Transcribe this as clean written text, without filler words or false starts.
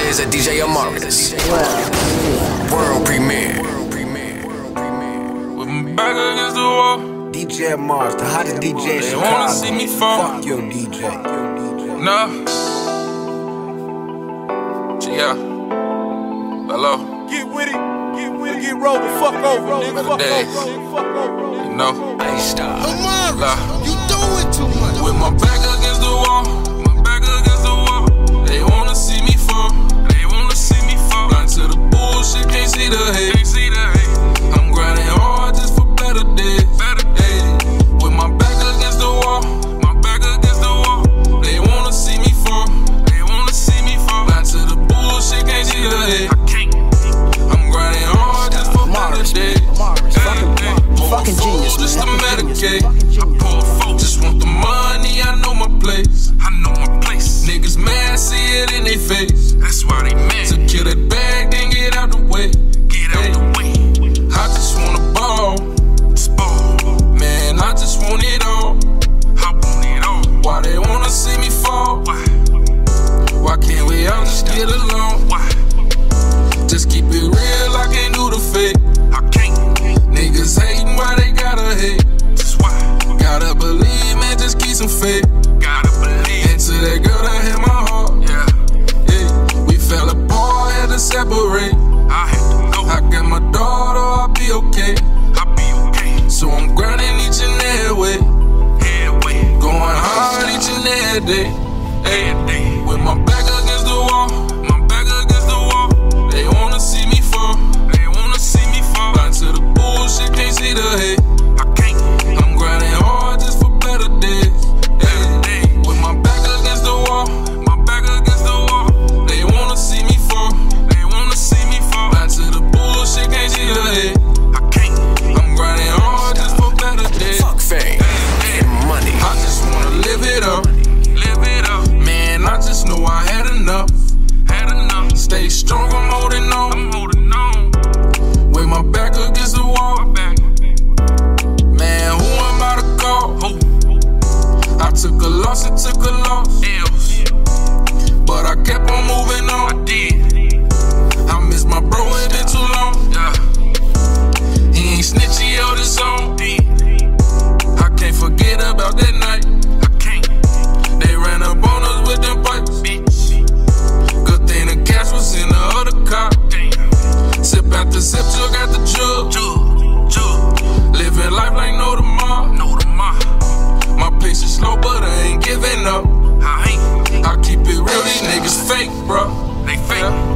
DJs at DJ Amarcus. World premiere. With my back against the wall. DJ Amarcus, the hottest DJ in Chicago. They wanna see me fall. Fuck your DJ. No. Yeah. Hello. Get with it. Get with it. Get rolled the fuck over, nigga. Fuck over. You know. Hey, stop. Amarcus, you doing too much. With my back against the wall. My back against the wall. They wanna see me fall. They wanna see me fall. Blind to the bullshit, can't see the hate. Can't see the hate. I'm grinding hard just for better days. Better days. With my back against the wall. My back against the wall. They wanna see me fall. They wanna see me fall. Blind to the bullshit, can't see the hate. I can't. I'm grinding hard just for better days. Fucking genius, just to man. medicate. I pull folk, just want the money. I know my place. I know my place. Niggas mad, see it in their face. That's why they mad. So kill that bag, then get out the way. Get out the way. I just wanna ball. Man, I just want it all. I want it all. Why they wanna see me fall? Why can't we all just get along? Just keep it real, I can't do the fake. I can't. Niggas hating, why they gotta hate? Just why? Gotta believe, man, just keep some faith. Gotta believe. Into that girl that hit my heart. Yeah. We fell apart, had to separate. I had to go. I got my daughter, I'll be okay. I'll be okay. So I'm grinding each and every way. Going hard each and every day. With my back against the wall. My back against the wall. They wanna see me fall. They wanna see me fall. Blind to the bullshit, can't see the hate. I can't. I'm grinding hard just for better days. With my back against the wall. My back against the wall. They wanna see me fall. They wanna see me fall. Blind to the bullshit, can't see the hate. I can't. I'm grinding hard just for better days. Fuck fame and money. I just wanna live it up. Live it up. Man, I just know I had enough. Had enough. Stay strong, I'm holding on. I'm holding on. With my back against the wall. Man, who am I to call? Who? I took a loss and took a loss. But I kept on moving on. I did. I miss my bro, it been too long. Yeah. He ain't snitch, he held his own. I can't forget about that night. I can't. They ran up on us with them pipes. Good thing the cash was in the other car. Sip after sip, took out the jug. Living life like no tomorrow. My pace is slow, but I ain't giving up. I keep it real, these niggas fake, bro. They fake.